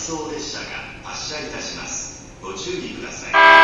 送列車が発車いたします。ご注意ください。